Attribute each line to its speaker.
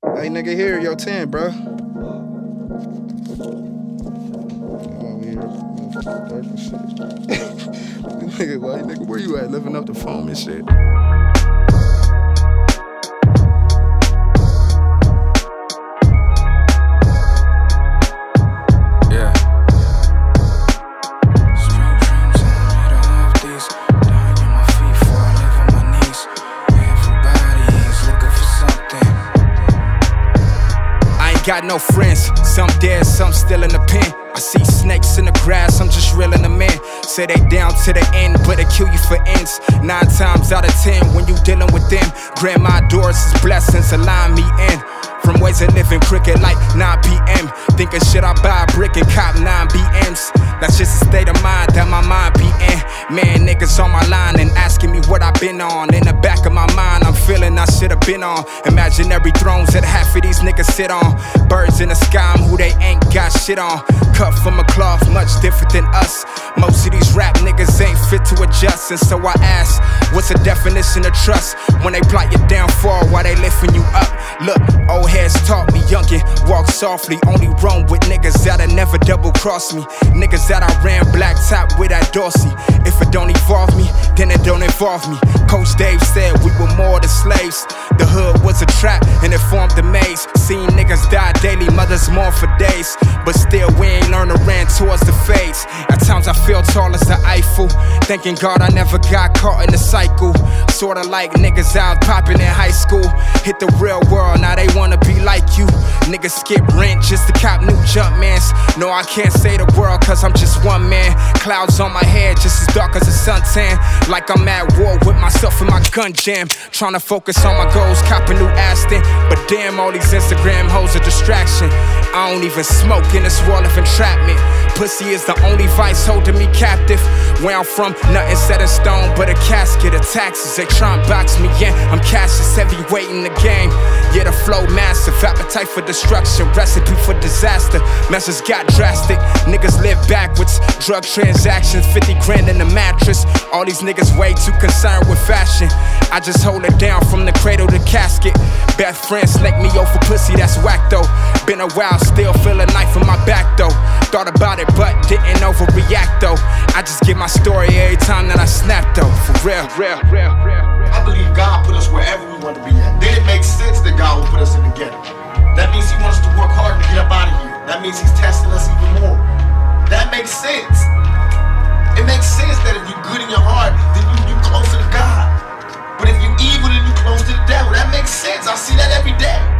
Speaker 1: Hey, nigga, here, yo, 10, bro. Come over here, dark and shit. Nigga, why, nigga, where you at? Living up the phone and shit.
Speaker 2: Got no friends, some dead, some still in the pen. I see snakes in the grass, I'm just reeling them in. Say they down to the end, but they kill you for ends. 9 times out of 10 when you dealing with them. Grandma doors is blessings, align me in. From ways of living cricket like 9 p.m. Thinking should I buy a brick and cop 9 BMs? That's just a state of mind that my mind be in. Man, niggas on my line and asking me what I been on. In the back of my mind, I'm feeling I should've been on imaginary thrones that half of these niggas sit on. Birds in the sky, who they ain't got shit on. Cut from a cloth, much different than us. Most of these rap niggas ain't fit to adjust. And so I ask, what's the definition of trust? When they plot your downfall while they lifting you up. Look, old heads taught me, youngin', walk softly. Only wrong with niggas that'll never double cross me. Niggas that I ran black top with that Dorsey. If it don't evolve me, then it don't involve me. Coach Dave said we were more than slaves. The hood was a trap and it formed a maze. Seen niggas die daily, mothers mourn for days. But still we ain't learned to ran towards the fades. At times I feel tall as the Eiffel. Thanking God I never got caught in the cycle. Sorta like niggas out popping in high school. Hit the real world, now they wanna be like you. Niggas skip rent just to cop new Jumpmans. No, I can't say the world cause I'm just one man. Clouds on my head just as dark as a suntan. Like I'm at war with myself in my gun jam. Tryna focus on my goals, cop a new Aston. But damn, all these Instagram hoes a distraction. I don't even smoke in this world of entrapment. Pussy is the only vice holding me captive. Where I'm from, nothing set in stone but a casket of taxes. They try and box me in, I'm Cassius, heavyweight in the game. Yeah, the flow massive, appetite for destruction, recipe for disaster. Measures got drastic, niggas live backwards. Drug transactions, 50 grand in the mattress. All these niggas way too concerned with fashion. I just hold it down from the cradle to casket. Best friend snake me over pussy, that's whack though. Been a while, still feel a knife in my back though. Thought about it but didn't overreact though. I just get my story every time that I snap though, for real.
Speaker 3: I believe God put us wherever we want to be at. Then it makes sense that God will put us in the ghetto. That means He wants us to work hard to get up out of here. That means He's testing us even more. That makes sense. It makes sense that if you're good in your heart, then you're closer to God. But if you're evil, then you're close to the devil. That makes sense. I see that every day.